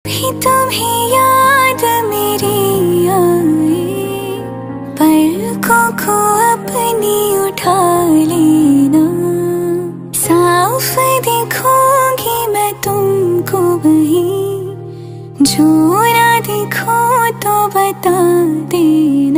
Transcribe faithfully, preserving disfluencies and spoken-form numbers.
भी तुम्हें याद मेरी आए, पलकों को अपनी उठा लेना। साफ देखूंगी मैं तुमको वहीं, जो ना देखो तो बता देना।